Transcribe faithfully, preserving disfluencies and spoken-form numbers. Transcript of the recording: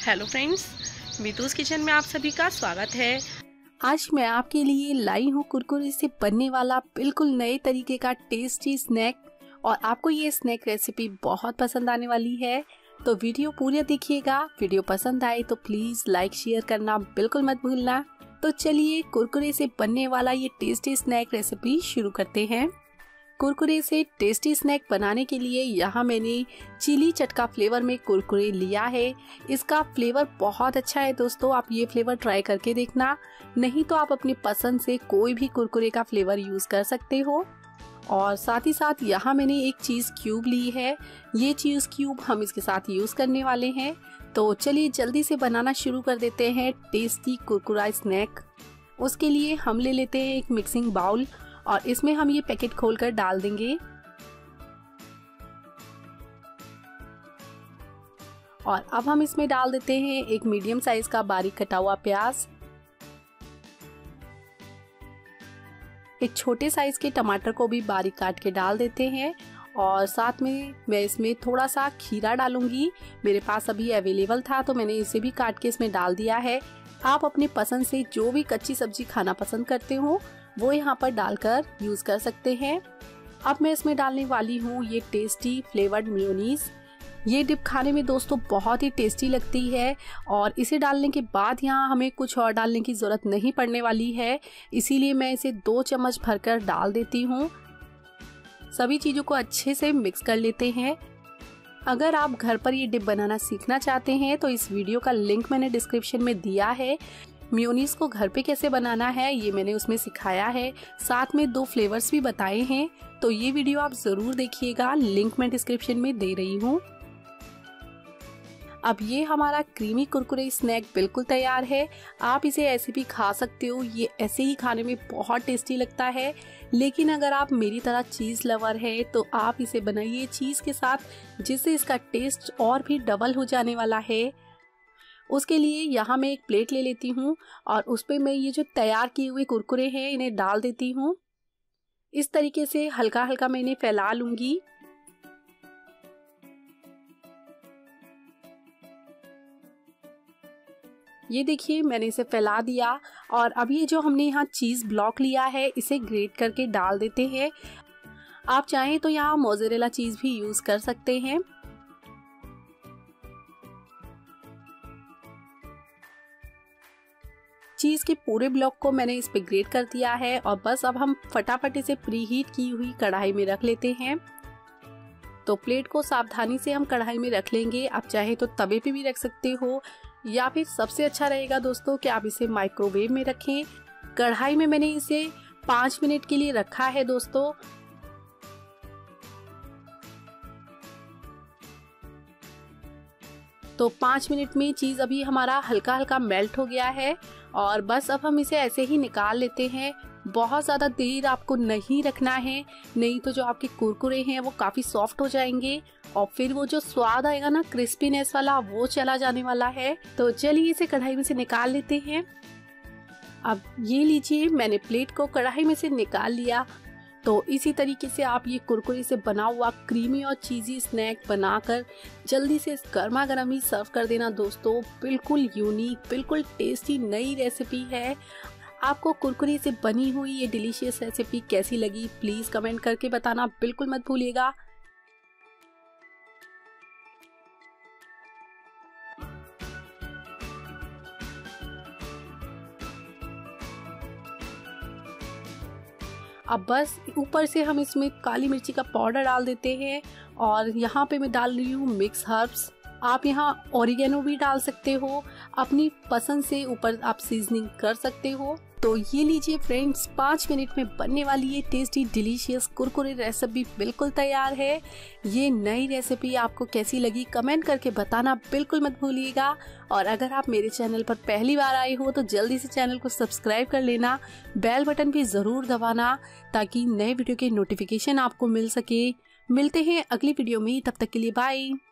Hello friends, Meetu's kitchen में आप सभी का स्वागत है। आज मैं आपके लिए लाई हूँ कुरकुरे से बनने वाला बिल्कुल नए तरीके का टेस्टी स्नैक और आपको ये स्नैक रेसिपी बहुत पसंद आने वाली है। तो वीडियो पूरी देखिएगा। वीडियो पसंद आए तो प्लीज लाइक शेयर करना बिल्कुल मत भूलना। तो चलिए कुरकुरे से बनने वाला ये टेस्टी स्नैक रेसिपी शुरू करते हैं। कुरकुरे से टेस्टी स्नैक बनाने के लिए यहाँ मैंने चिली चटका फ्लेवर में कुरकुरे लिया है। इसका फ्लेवर बहुत अच्छा है दोस्तों, आप ये फ्लेवर ट्राई करके देखना। नहीं तो आप अपनी पसंद से कोई भी कुरकुरे का फ्लेवर यूज़ कर सकते हो। और साथ ही साथ यहाँ मैंने एक चीज़ क्यूब ली है। ये चीज़ क्यूब हम इसके साथ यूज़ करने वाले हैं। तो चलिए जल्दी से बनाना शुरू कर देते हैं टेस्टी कुरकुरा स्नैक। उसके लिए हम ले लेते हैं एक मिक्सिंग बाउल और इसमें हम ये पैकेट खोलकर डाल देंगे। और अब हम इसमें डाल देते हैं एक मीडियम साइज का बारीक कटा हुआ प्याज, एक छोटे साइज के टमाटर को भी बारीक काट के डाल देते हैं। और साथ में मैं इसमें थोड़ा सा खीरा डालूंगी। मेरे पास अभी अवेलेबल था तो मैंने इसे भी काट के इसमें डाल दिया है। आप अपनी पसंद से जो भी कच्ची सब्जी खाना पसंद करते हो वो यहाँ पर डालकर यूज कर सकते हैं। अब मैं इसमें डालने वाली हूँ ये टेस्टी फ्लेवर्ड मेयोनीज। ये डिप खाने में दोस्तों बहुत ही टेस्टी लगती है और इसे डालने के बाद यहाँ हमें कुछ और डालने की ज़रूरत नहीं पड़ने वाली है, इसीलिए मैं इसे दो चम्मच भरकर डाल देती हूँ। सभी चीज़ों को अच्छे से मिक्स कर लेते हैं। अगर आप घर पर ये डिप बनाना सीखना चाहते हैं तो इस वीडियो का लिंक मैंने डिस्क्रिप्शन में दिया है। मेयोनीज को घर पे कैसे बनाना है ये मैंने उसमें सिखाया है, साथ में दो फ्लेवर्स भी बताए हैं। तो ये वीडियो आप ज़रूर देखिएगा, लिंक मैं डिस्क्रिप्शन में दे रही हूँ। अब ये हमारा क्रीमी कुरकुरे स्नैक बिल्कुल तैयार है। आप इसे ऐसे भी खा सकते हो, ये ऐसे ही खाने में बहुत टेस्टी लगता है। लेकिन अगर आप मेरी तरह चीज़ लवर है तो आप इसे बनाइए चीज़ के साथ, जिससे इसका टेस्ट और भी डबल हो जाने वाला है। उसके लिए यहाँ मैं एक प्लेट ले लेती हूँ और उस पर मैं ये जो तैयार किए हुए कुरकुरे हैं इन्हें डाल देती हूँ। इस तरीके से हल्का हल्का मैं इन्हें फैला लूँगी। ये देखिए मैंने इसे फैला दिया। और अब ये जो हमने यहाँ चीज़ ब्लॉक लिया है इसे ग्रेट करके डाल देते हैं। आप चाहें तो यहाँ मोज़रेला चीज़ भी यूज़ कर सकते हैं। चीज़ के पूरे ब्लॉक को मैंने इस पे ग्रेट कर दिया है और बस अब हम फटाफट इसे प्री हीट की हुई कढ़ाई में रख लेते हैं। तो प्लेट को सावधानी से हम कढ़ाई में रख लेंगे। आप चाहे तो तवे पे भी रख सकते हो या फिर सबसे अच्छा रहेगा दोस्तों कि आप इसे माइक्रोवेव में रखें। कढ़ाई में मैंने इसे पाँच मिनट के लिए रखा है दोस्तों। तो पाँच मिनट में चीज़ अभी हमारा हल्का हल्का मेल्ट हो गया है और बस अब हम इसे ऐसे ही निकाल लेते हैं। बहुत ज़्यादा देर आपको नहीं रखना है, नहीं तो जो आपके कुरकुरे हैं वो काफ़ी सॉफ्ट हो जाएंगे और फिर वो जो स्वाद आएगा ना क्रिस्पीनेस वाला वो चला जाने वाला है। तो चलिए इसे कढ़ाई में से निकाल लेते हैं। अब ये लीजिए मैंने प्लेट को कढ़ाई में से निकाल लिया। तो इसी तरीके से आप ये कुरकुरे से बना हुआ क्रीमी और चीज़ी स्नैक बनाकर जल्दी से गर्मा गर्म ही सर्व कर देना दोस्तों। बिल्कुल यूनिक, बिल्कुल टेस्टी नई रेसिपी है। आपको कुरकुरे से बनी हुई ये डिलीशियस रेसिपी कैसी लगी प्लीज़ कमेंट करके बताना बिल्कुल मत भूलिएगा। अब बस ऊपर से हम इसमें काली मिर्ची का पाउडर डाल देते हैं और यहाँ पे मैं डाल रही हूँ मिक्स हर्ब्स। आप यहाँ ऑरिगेनो भी डाल सकते हो, अपनी पसंद से ऊपर आप सीजनिंग कर सकते हो। तो ये लीजिए फ्रेंड्स, पाँच मिनट में बनने वाली ये टेस्टी डिलीशियस कुरकुरे रेसिपी बिल्कुल तैयार है। ये नई रेसिपी आपको कैसी लगी कमेंट करके बताना बिल्कुल मत भूलिएगा। और अगर आप मेरे चैनल पर पहली बार आए हो तो जल्दी से चैनल को सब्सक्राइब कर लेना, बेल बटन भी ज़रूर दबाना ताकि नए वीडियो के नोटिफिकेशन आपको मिल सके। मिलते हैं अगली वीडियो में, तब तक के लिए बाय।